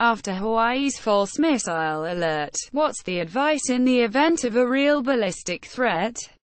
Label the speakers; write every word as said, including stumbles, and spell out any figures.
Speaker 1: After Hawaii's false missile alert, what's the advice in the event of a real ballistic threat?